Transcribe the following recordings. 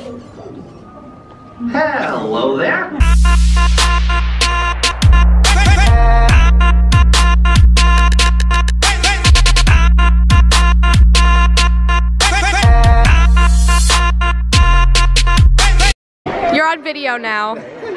Hello there. You're on video now.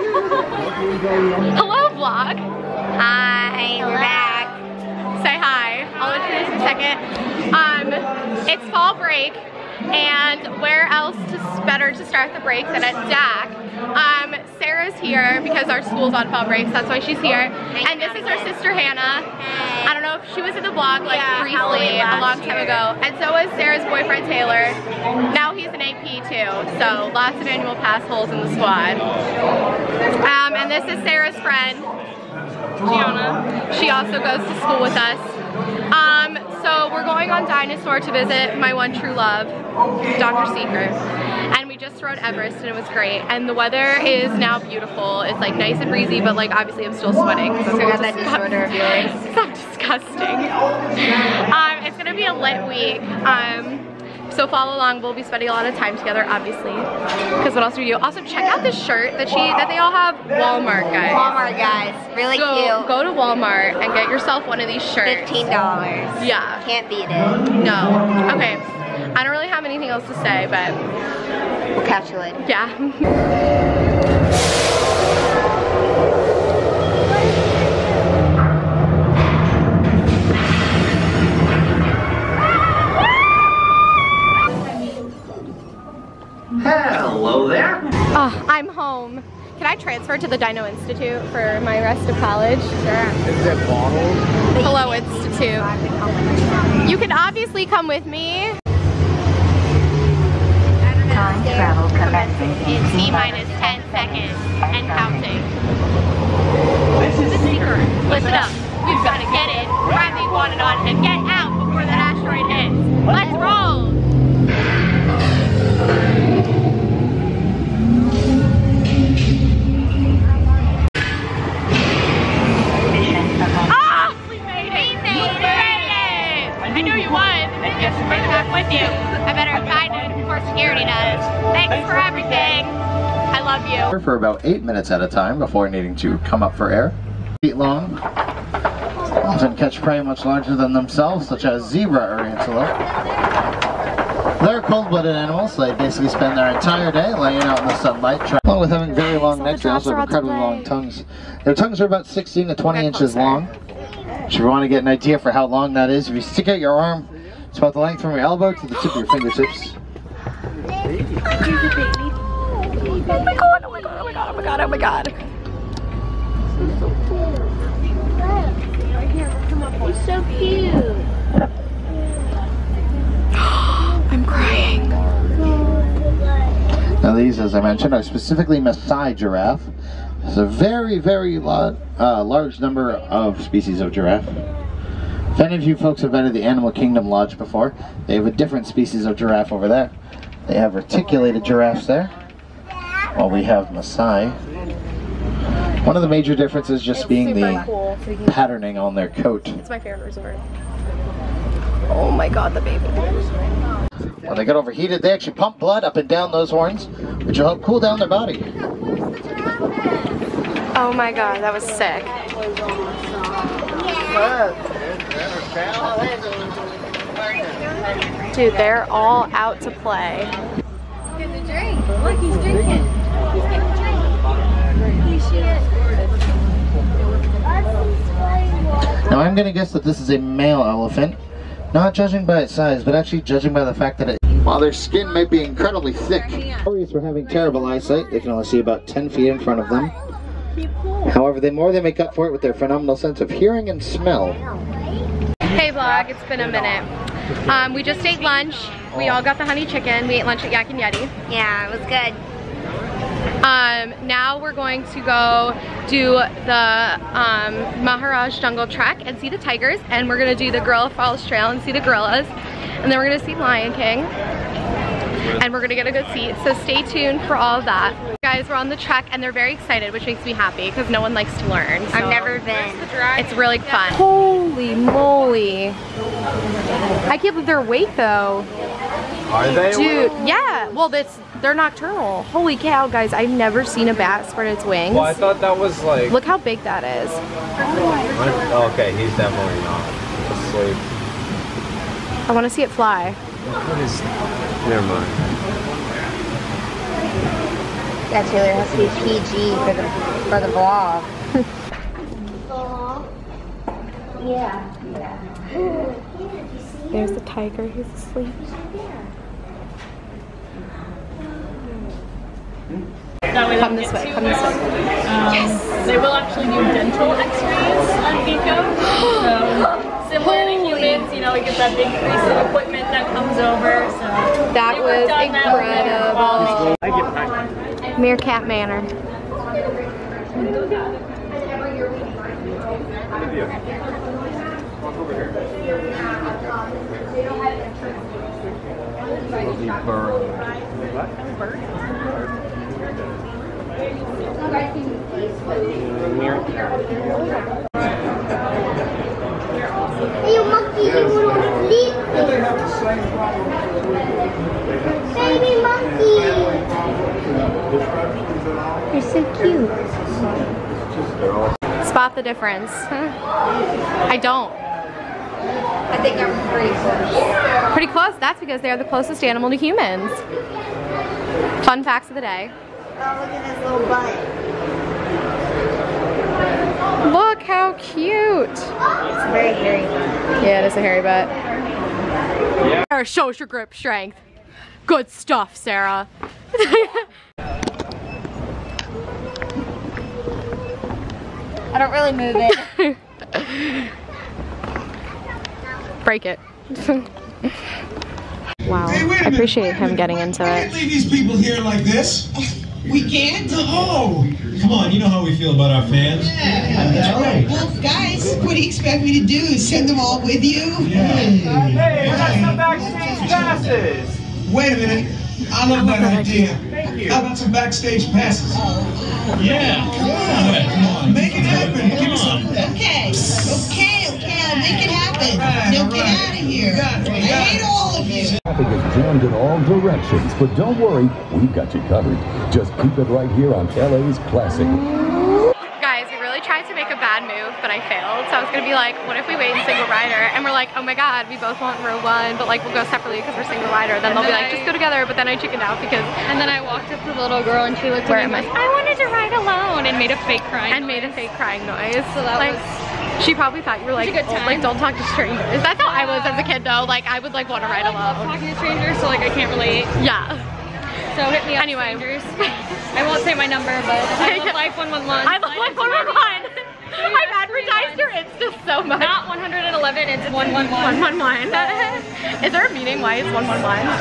Hello, vlog. Hi, we're back. Say hi. I'll introduce in a second. It's fall break, and where else better to start the break than at DAC? Sarah's here because our school's on fall break, so that's why she's here. And this is her sister Hannah. Hey. I don't know if she was in the vlog like briefly a long time ago. And so was Sarah's boyfriend Taylor. Now he's an AP too, so lots of annual pass holes in the squad. And this is Sarah's friend, Gianna. She also goes to school with us. So we're going on Dinosaur to visit my one true love, Dr. Seeker. And we just rode Everest and it was great. And the weather is now beautiful. It's like nice and breezy, but like obviously I'm still sweating. I got that disorder of yours. So disgusting. It's gonna be a lit week. So follow along. We'll be spending a lot of time together, obviously. Because what else do we do? Also, check out this shirt that they all have. Walmart, guys. Walmart, guys. Really cute. Go to Walmart and get yourself one of these shirts. $15. Yeah. Can't beat it. No. Okay. I don't really have anything else to say, but we'll catch you later. Yeah. Hello there. Oh, I'm home. Can I transfer to the Dino Institute for my rest of college? Sure. Is it bottles? Hello, Institute. You can obviously come with me. Time travel commencing in T-minus 10 seconds and counting. This is the secret. Listen up. We've got to get in, grab the iguanodon, and get out before that asteroid hits. Let's roll! Ah! We made it! We made it! I knew you would. Yes, I'm right back with you. I better find it before security does. Thanks for everything. I love you. For about 8 minutes at a time before needing to come up for air. Feet long. Often catch prey much larger than themselves, such as zebra or antelope. They're cold-blooded animals, so they basically spend their entire day laying out in the sunlight, along with having very long neck tails with incredibly long tongues. Their tongues are about 16 to 20 inches long. If you want to get an idea for how long that is, if you stick out your arm, it's about the length from your elbow to the tip of your fingertips. Oh my god, oh my god, oh my god, oh my god, oh my god. He's so cute. I'm crying. Now these, as I mentioned, are specifically Maasai giraffe. There's a very, very large number of species of giraffe. If any of you folks have been to the Animal Kingdom Lodge before, they have a different species of giraffe over there. They have reticulated giraffes there, while we have Maasai. One of the major differences just being the patterning on their coat. It's my favorite resort. Oh my god, the baby. When they get overheated, they actually pump blood up and down those horns, which will help cool down their body. Oh my god, that was sick. Dude, they're all out to play. Get the drink. Look, he's drinking. He's getting a drink. Now I'm going to guess that this is a male elephant, not judging by its size, but actually judging by the fact that while their skin might be incredibly thick, for having terrible eyesight, they can only see about 10 feet in front of them. However, the more they make up for it with their phenomenal sense of hearing and smell. Hey vlog, it's been a minute. We just ate lunch. We all got the honey chicken. We ate lunch at Yak and Yeti. Yeah, it was good. Now we're going to go do the Maharaj Jungle Trek and see the tigers, and we're gonna do the Gorilla Falls Trail and see the gorillas, and then we're gonna see Lion King, and we're gonna get a good seat. So stay tuned for all of that. Guys, we're on the trek, and they're very excited, which makes me happy because no one likes to learn. So I've never been. It's really fun. Holy moly! I can't believe they're awake though. Are they? Dude, yeah. Well, they're nocturnal. Holy cow, guys, I've never seen a bat spread its wings. Well, I thought that was like... Look how big that is. Okay, he's definitely not asleep. I want to see it fly. What is... Never mind. Yeah, Taylor, it has to be PG for the vlog. Yeah. There's the tiger who's asleep. Come this way, come this way. Yes! They will actually do dental x-rays on Pico. So, similar to humans, you know, we get that big piece of equipment that comes over. So That was incredible. Meerkat Manor. Hey, you monkey, you little sleep. Baby monkey. You're so cute. Spot the difference. I don't. I think I'm pretty close. Pretty close. That's because they're the closest animal to humans. Fun facts of the day. Oh, look at his little butt. Look how cute. It's very hairy. Yeah, it is a hairy butt. Sarah shows your grip strength. Good stuff, Sarah. I don't really move it. Break it. Wow, I appreciate him getting into We it. can't leave these people here like this. We can't? No. Come on, you know how we feel about our fans. Yeah. That's right. Well, guys, what do you expect me to do? Send them all with you? Yeah. Hey, I got some backstage passes! Wait a minute. I love that idea. Thank you. How about some backstage passes? Yeah. Come on. Make it happen. Give me some. Okay, I'll make it happen. Now get out of here. I hate all of you. Traffic is jammed in all directions, but don't worry, we've got you covered. Just keep it right here on LA's Classic. Guys, we really tried to make a bad move, but I failed. So I was gonna be like, what if we wait in single rider? And we're like, oh my god, we both want row one, but like we'll go separately because we're single rider. Then they'll be like, just go together, but then I chickened out because... And then I walked up to the little girl and she looked at me and was like, I wanted to ride alone, and made a fake crying noise. made a fake crying noise. So that like, was... She probably thought you were like, It was a good time. like don't talk to strangers. That's how I was as a kid though. Like I would like want to ride alone. Talking to strangers, so like I can't relate. Yeah. So hit me up, Anyway. strangers. I won't say my number, but I love Life 111. I love Life 111. I've advertised your Insta so much. Not 111, it's 111. 111. Is there a meaning why it's 111?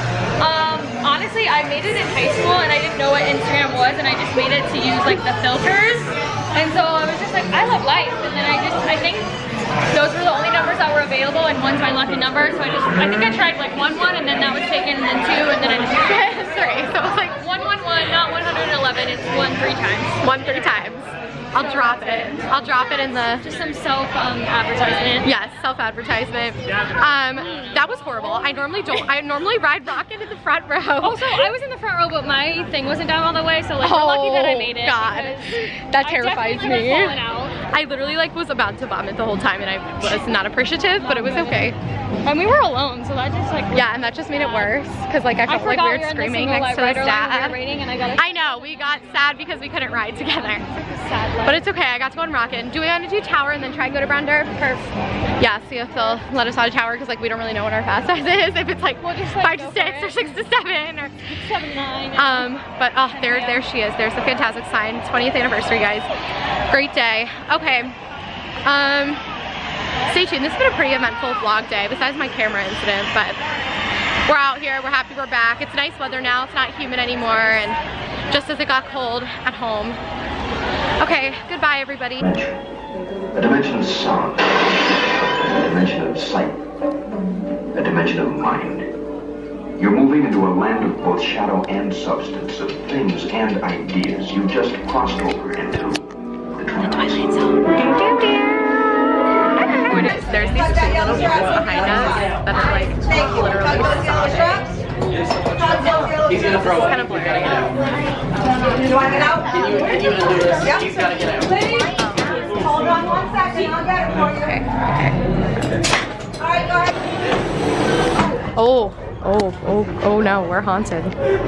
Honestly, I made it in high school and I didn't know what Instagram was, and I just made it to use like the filters. And so I was just like, I love life. And then I think those were the only numbers that were available, and one's my lucky number. So I think I tried like 11, and then that was taken, and then 2, and then I just did 3. So it was like 111, not 111. It's 1 3 times. 1 3 times. I'll drop it. I'll drop it in the... Just some self-advertisement. Yes, self-advertisement. That was horrible. I normally ride rocket in the front row. Also, I was in the front row, but my thing wasn't down all the way, so like we're lucky that I made it. God, that terrifies me. Out. I literally like was about to vomit the whole time, and I was not appreciative, but it was okay. And we were alone, so that just like... Yeah, and that just made it worse, because like I felt like weird screaming next to his dad. I know, we got sad because we couldn't ride together. But it's okay, I got to go on rocket. Do we want to do tower and then try and go to Brender? Yeah, see if they'll let us out of tower, because like we don't really know what our fast size is. If it's like, we'll just, like 5 to 6 or 6 to 7 or 7 to 9. But oh, there she is. There's the Fantasmic sign. 20th anniversary, guys. Great day. Okay. Stay tuned. This has been a pretty eventful vlog day, besides my camera incident, but we're out here. We're happy we're back. It's nice weather now. It's not humid anymore, and just as it got cold at home. Okay, goodbye everybody. A dimension of sound, a dimension of sight, a dimension of mind. You're moving into a land of both shadow and substance, of things and ideas. You just crossed over into the Twilight Zone. There's these 2 little boys behind us that are like literally sobbing. He's gonna throw it. Kind of blurry. Do you want to get out? Can you do this? Yep. He's gotta get out. Hold on 1 second, I'll get it for you. Okay. All right, go ahead. Oh no, we're haunted.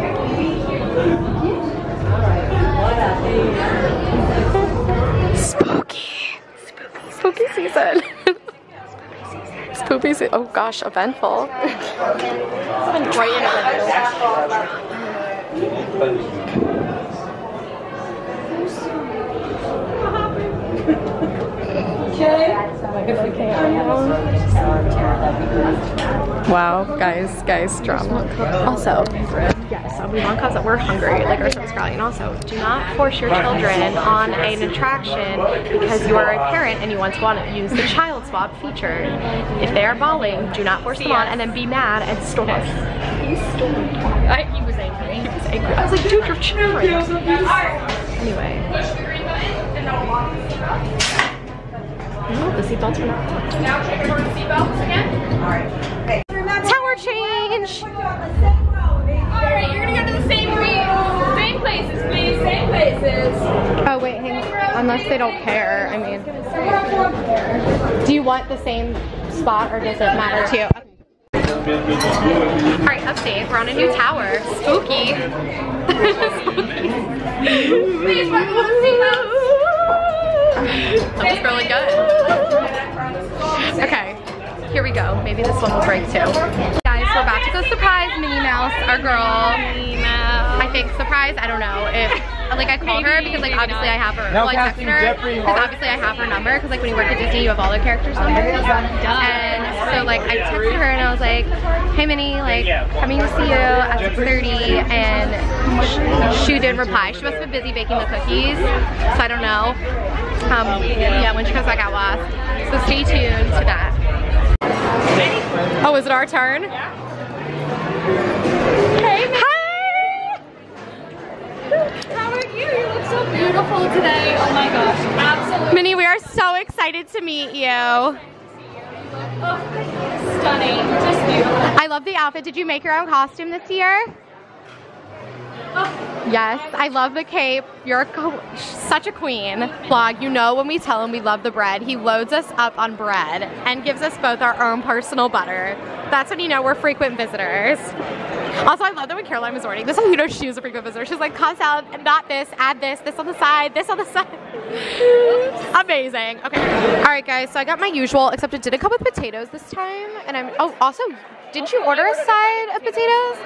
Spooky season. Spooky season. Oh gosh, eventful. Right in Wow, guys, drama. Also, yes, we want cause that we're hungry, like our stomach's growling. And also, do not force your children on an attraction because you are a parent and you want to use the child swap feature. If they are bawling, do not force them on and then be mad and storm. He stormed. He was angry. He was angry. I was like, dude, you're children. Anyway. The seatbelts are not. Now check everyone's seatbelts again. Alright. Tower change! Alright, you're gonna go to the same places, please. Same places. Oh wait, hang on. Unless they don't care, I mean. Do you want the same spot or does it matter to you? Alright, update. We're on a new tower. Spooky. Please, we're going to seatbelts. That was really good. Okay, here we go. Maybe this one will break too. Guys, we're about to go surprise Minnie Mouse, our girl. Minnie Mouse. I think surprise, I don't know if, like I called her because like obviously I have her, well I texted her because obviously I have her number because like when you work at Disney you have all the characters' numbers. And so like I texted her and I was like, hey Minnie, like coming to see you at 6:30 and she didn't reply. She must have been busy baking the cookies, so I don't know. Yeah, when she comes back out last. So stay tuned to that. Oh, is it our turn? Yeah. Hey, Minnie. Hi! How are you? You look so beautiful today. Oh my gosh, absolutely. Minnie, we are so excited to meet you. Oh, stunning, just beautiful. I love the outfit. Did you make your own costume this year? Yes, I love the cape. You're such a queen. Vlog, you know when we tell him we love the bread, he loads us up on bread and gives us both our own personal butter. That's when you know we're frequent visitors. Also, I love that when Caroline was ordering, this is how you know she was a frequent visitor. She's like, Cobb salad, not this, add this on the side, this on the side. Amazing. Okay. All right, guys, so I got my usual, except it didn't come with potatoes this time. And oh, also, didn't you order a side of potatoes?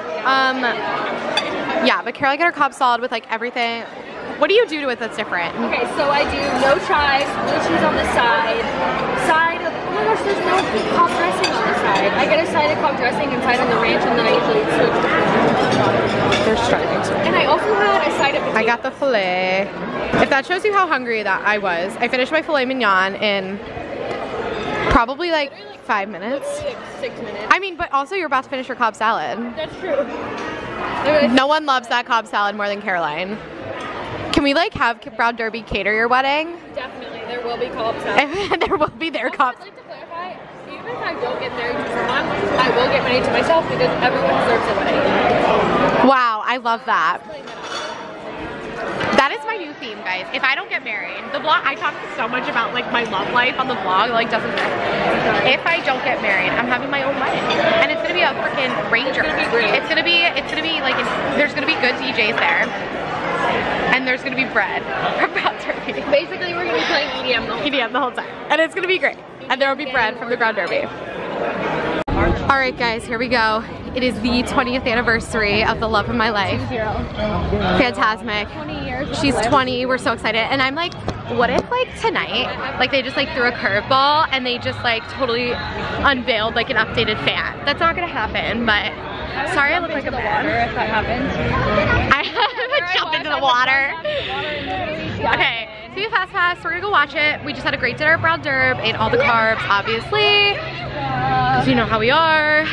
Yeah, but Caroline got her Cobb salad with like everything. What do you do to it that's different? Okay, so I do no chives, no cheese on the side of, oh my gosh, there's no Cobb dressing on the side. I get a side of Cobb dressing and side on the ranch, and then I usually switch to They're striving to. And I also had a side of potato. I got the filet. If that shows you how hungry that I was, I finished my filet mignon in probably like 5 minutes. Like 6 minutes. I mean, but also you're about to finish your Cobb salad. That's true. No one loves that Cobb salad more than Caroline. Can we like have Brown Derby cater your wedding? Definitely, there will be Cobb salad. There will be their Cobb. I'd like to clarify, even if I don't get married to someone, I will get married to myself because everyone deserves a wedding. Wow, I love that. That is my new theme, guys. If I don't get married, the vlog, I talk so much about like my love life on the vlog, like doesn't matter. If I don't get married, I'm having my own wedding. And it's gonna be a freaking rager. It's gonna be like, there's gonna be good DJs there. And there's gonna be bread from Brown Derby. Basically, we're gonna be playing EDM the whole time. And it's gonna be great. And there will be bread from the Brown Derby. All right, guys, here we go. It is the 20th anniversary of the love of my life. Fantasmic. 20 years. She's 20, we're so excited. And I'm like, what if like tonight, like they just like threw a curveball and they just like totally unveiled like an updated FANT. That's not gonna happen, but sorry I look like a water if that happens. I would jump into the water. Okay, so we fast pass, we're gonna go watch it. We just had a great dinner at Brown Derby, ate all the carbs, obviously. Because you know how we are.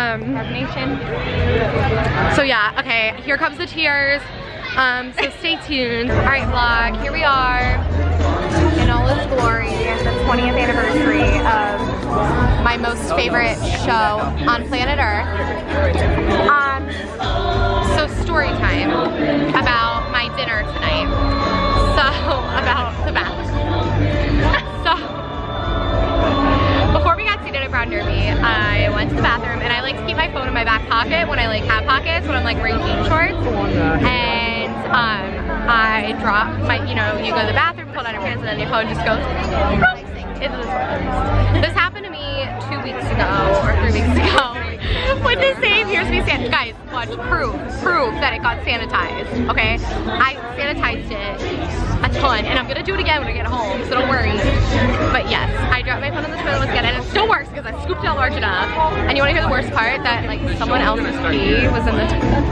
So yeah, okay, here comes the tears. So stay tuned. Alright vlog, here we are in all its glory, the 20th anniversary of my most favorite show on planet Earth. So story time about my dinner tonight. So, about the bathroom. So, before we got seated at Brown Derby, I went to the bathroom, and I like to keep my phone in my back pocket when I like have pockets, when I'm like wearing jean shorts. And I dropped my, you know, you go to the bathroom, pull down your pants, and then your phone just goes into the toilet. This happened to me 2 weeks ago, or 3 weeks ago. With the same, here's me sanitized. Guys, watch, proof that it got sanitized, okay? I sanitized it a ton, and I'm gonna do it again when I get home, so don't worry. But yes, I dropped my phone in the toilet once again, and it still works because I scooped it out large enough. And you wanna hear the worst part? That like someone else's pee was in the toilet.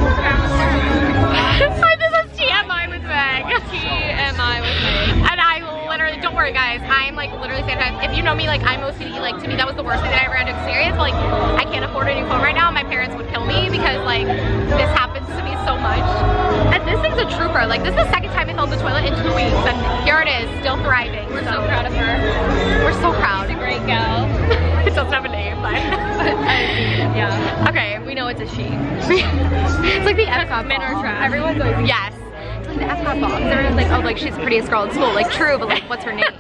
This is TMI with Meg. TMI with Meg. And I literally, don't worry guys, I'm like literally sanitized. If you know me, like I'm OCD, like to me that was the worst thing that I ever had to experience. But, like I can't afford a new phone right now. My parents would kill me because like this happens to me so much. And this thing's a trooper. Like this is the second time I filled the toilet in 2 weeks, and here it is, still thriving. We're so proud of her. We're so proud. She's a great gal. It doesn't have a name, but yeah. Okay, we know it's a she. It's like the Epcot men are ball. trash. Everyone's always, yes. It's like the Epcot ball. Everyone's like, oh, like she's the prettiest girl in school. Like true, but like what's her name?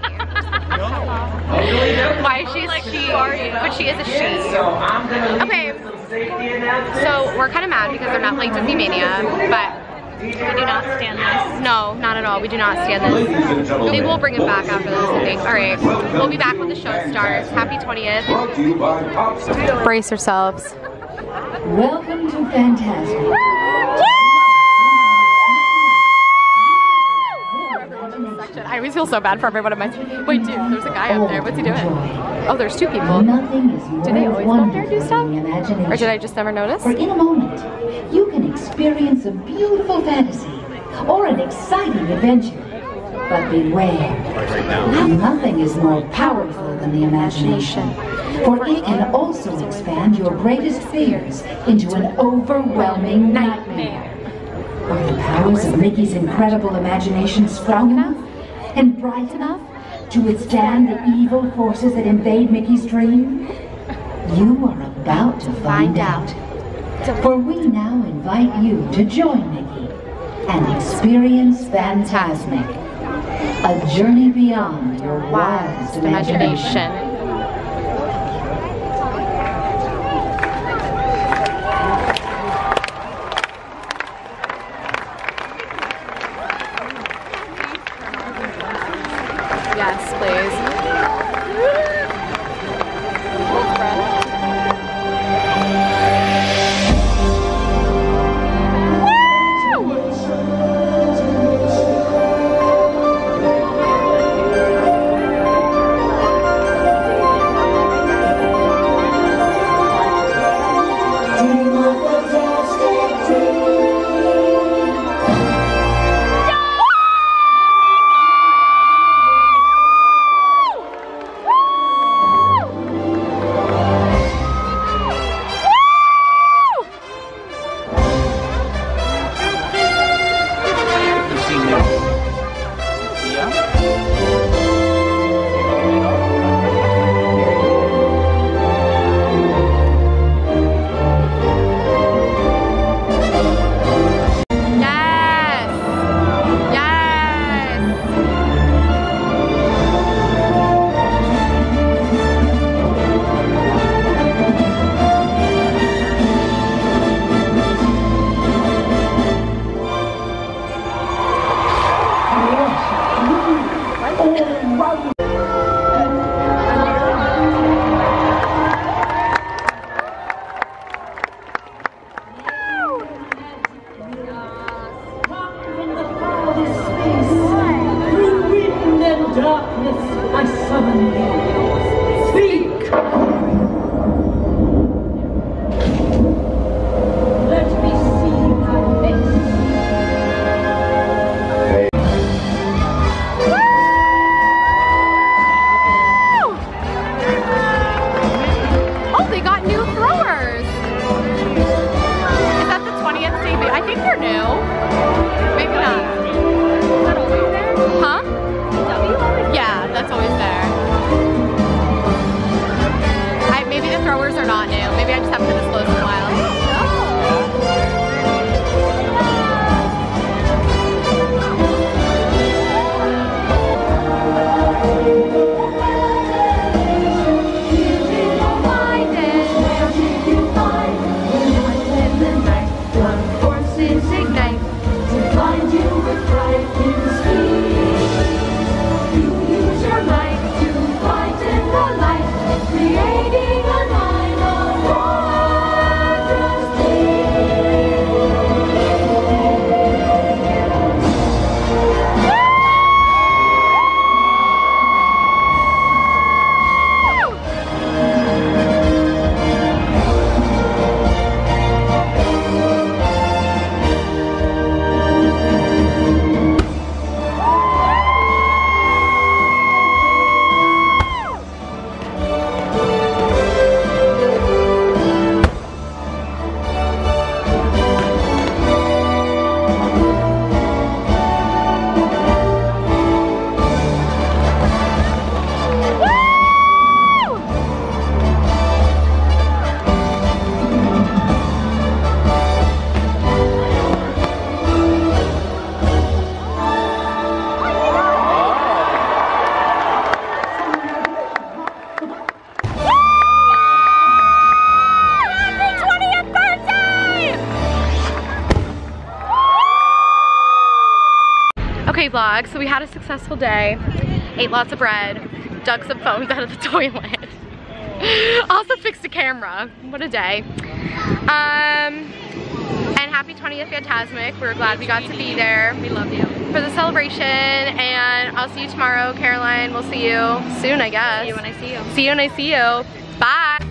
Why is she like she? But she is a she. Okay. So we're kind of mad because they're not playing Disney Mania, but we do not stand this. No, not at all. We do not stand this. Maybe we'll bring it back after this, I think. Alright, we'll be back when the show starts. Happy 20th. Brace yourselves. Welcome to Fantasmic. I always feel so bad for everyone in my... Wait, dude, there's a guy up there. What's he doing? Oh, there's two people. Nothing is more do they always go up there and do stuff? Imagination. Or did I just never notice? For in a moment, you can experience a beautiful fantasy or an exciting adventure. But beware, nothing is more powerful than the imagination. For it can also expand your greatest fears into an overwhelming nightmare. Are the powers of Mickey's incredible imagination strong enough and bright enough to withstand the evil forces that invade Mickey's dream? You are about to find out. For we now invite you to join Mickey and experience Fantasmic, a journey beyond your wildest imagination. Yes, please. That's always there. night. To blind you with frightened speed. You use your might to brighten the light, creating a line of wondrous deeds. Okay vlog, so we had a successful day, ate lots of bread, dug some phones out of the toilet, also fixed a camera, what a day. And happy 20th Fantasmic, we're glad we got to be there. We love you. For the celebration, and I'll see you tomorrow. Caroline, we'll see you soon I guess. See you when I see you. See you when I see you. Bye.